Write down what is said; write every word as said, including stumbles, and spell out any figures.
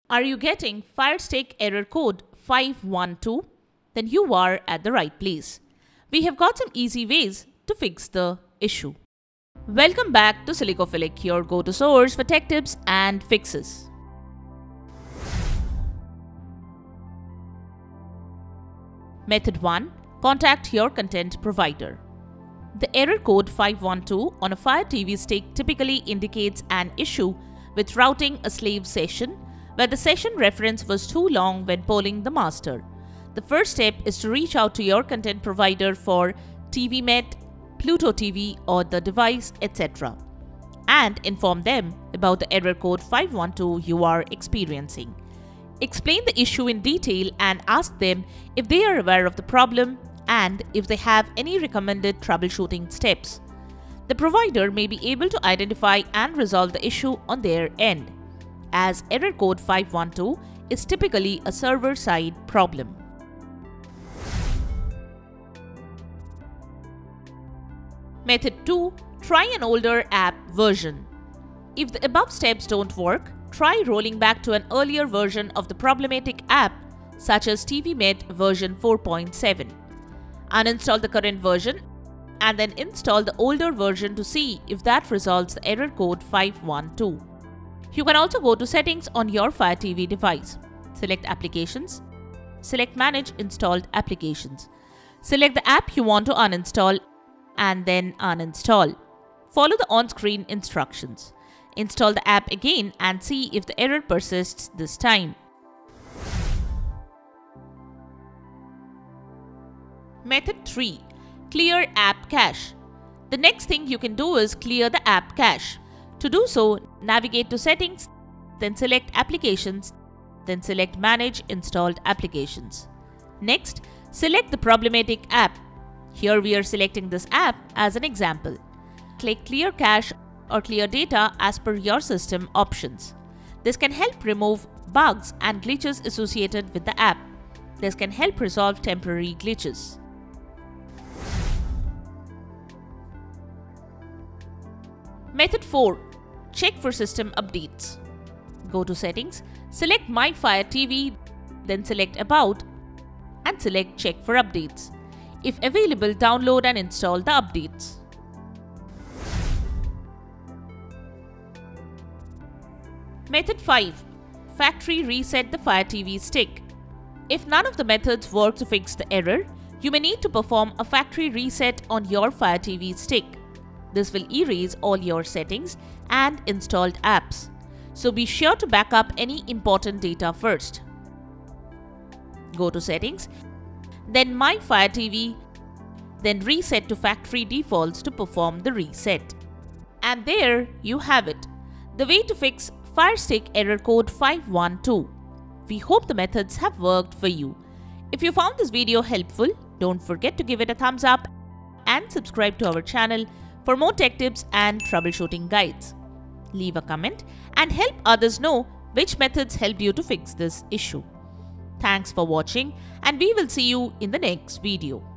Are you getting Firestick Error Code five one two? Then you are at the right place. We have got some easy ways to fix the issue. Welcome back to Silicophilic, your go-to source for tech tips and fixes. Method one. Contact your content provider. The error code five one two on a Fire T V stick typically indicates an issue with routing a slave session where the session reference was too long when polling the master. The first step is to reach out to your content provider for T V Met, Pluto T V or the device, et cetera and inform them about the error code five one two you are experiencing. Explain the issue in detail and ask them if they are aware of the problem and if they have any recommended troubleshooting steps. The provider may be able to identify and resolve the issue on their end, as error code five one two is typically a server-side problem. Method two. Try an older app version. If the above steps don't work, try rolling back to an earlier version of the problematic app, such as T V Met version four point seven. Uninstall the current version and then install the older version to see if that resolves the error code five one two. You can also go to Settings on your Fire T V device. Select Applications. Select Manage Installed Applications. Select the app you want to uninstall and then uninstall. Follow the on-screen instructions. Install the app again and see if the error persists this time. Method three. Clear app cache. The next thing you can do is clear the app cache. To do so, navigate to Settings, then select Applications, then select Manage Installed Applications. Next, select the problematic app. Here we are selecting this app as an example. Click Clear Cache or Clear Data as per your system options. This can help remove bugs and glitches associated with the app. This can help resolve temporary glitches. Method four. Check for system updates. Go to Settings, select My Fire T V, then select About and select Check for updates. If available, download and install the updates. Method five. Factory reset the Fire T V stick. If none of the methods work to fix the error, you may need to perform a factory reset on your Fire T V stick. This will erase all your settings and installed apps. So be sure to back up any important data first. Go to Settings, then My Fire T V, then Reset to Factory Defaults to perform the reset. And there you have it, the way to fix Firestick Error Code five one two. We hope the methods have worked for you. If you found this video helpful, don't forget to give it a thumbs up and subscribe to our channel for more tech tips and troubleshooting guides. Leave a comment and help others know which methods helped you to fix this issue. Thanks for watching and we will see you in the next video.